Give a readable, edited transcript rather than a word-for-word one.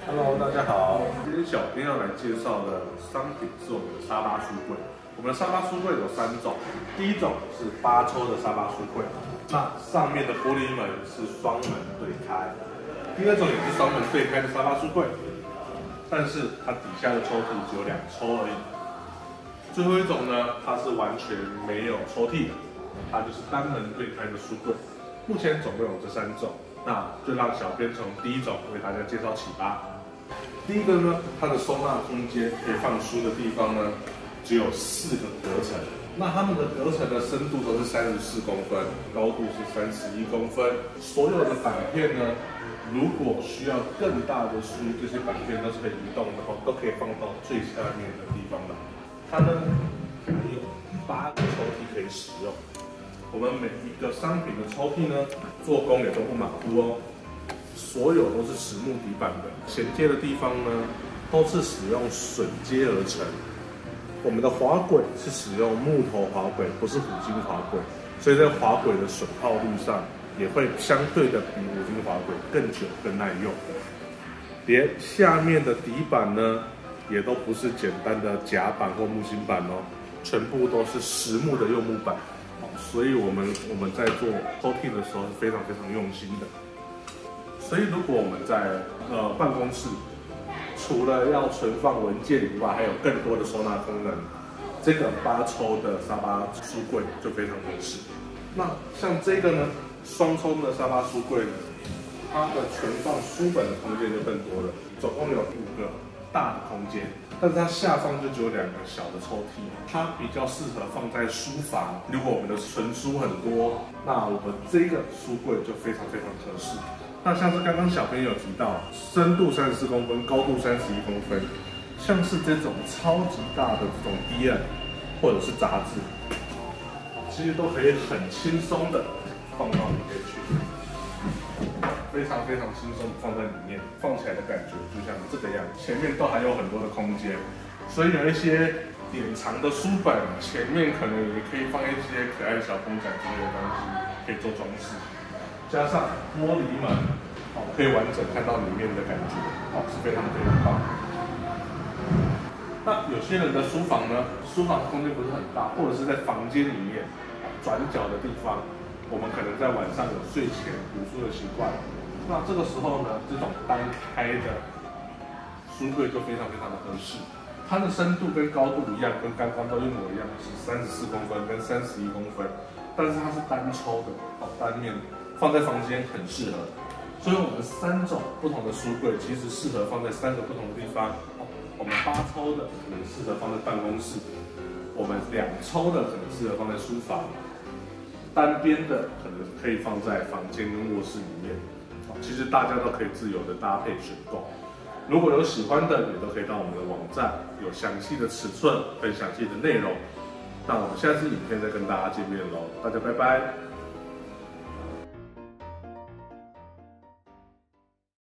Hello， 大家好。今天小编要来介绍的商品是我们的沙发书柜。我们的沙发书柜有3种，第一种是8抽的沙发书柜，那上面的玻璃门是双门对开。第二种也是双门对开的沙发书柜，但是它底下的抽屉只有2抽而已。最后一种呢，它是完全没有抽屉的，它就是单门对开的书柜。目前总共有这3种，那就让小编从第一种为大家介绍起吧。第一个呢，它的收纳空间可以放书的地方呢，只有4个隔层。那它们的隔层的深度都是34公分，高度是31公分。所有的板片呢，如果需要更大的书，这些板片都是可以移动的话，都可以放到最下面的地方来。它呢，还有8个抽屉可以使用。我们每一个商品的抽屉呢，做工也都不马虎哦，所有都是实木底板的，衔接的地方呢，都是使用榫接而成。我们的滑轨是使用木头滑轨，不是虎鲸滑轨，所以在滑轨的损耗率上，也会相对的比虎鲸滑轨更久、更耐用。连下面的底板呢，也都不是简单的夹板或木芯板哦，全部都是实木的柚木板。所以我们在做抽屉的时候是非常非常用心的。所以如果我们在办公室，除了要存放文件以外，还有更多的收纳功能，这个8抽的沙发书柜就非常合适。那像这个呢，双抽的沙发书柜呢，它的存放书本的空间就更多了，总共有5个大的空间。但是它下方就只有2个小的抽屉，它比较适合放在书房。如果我们的存书很多，那我们这个书柜就非常非常合适。那像是刚刚小朋友提到，深度34公分，高度31公分，像是这种超级大的这种 DM 或者是杂志，其实都可以很轻松的放到里面去。非常非常轻松放在里面，放起来的感觉就像这个样子，前面都还有很多的空间，所以有一些典藏的书本，前面可能也可以放一些可爱的小公仔之类的东西，可以做装饰，加上玻璃门，可以完整看到里面的感觉，是非常非常棒。那有些人的书房呢，书房空间不是很大，或者是在房间里面转角的地方，我们可能在晚上有睡前读书的习惯。那这个时候呢，这种单开的书柜就非常非常的合适。它的深度跟高度一样，跟刚刚都一模一样，是34公分跟31公分，但是它是单抽的，单面放在房间很适合。所以我们3种不同的书柜其实适合放在3个不同的地方。我们8抽的可能适合放在办公室，我们2抽的可能适合放在书房，单边的可能可以放在房间跟卧室里面。其实大家都可以自由的搭配选购，如果有喜欢的，也都可以到我们的网站，有详细的尺寸跟详细的内容。那我们下次影片再跟大家见面喽，大家拜拜。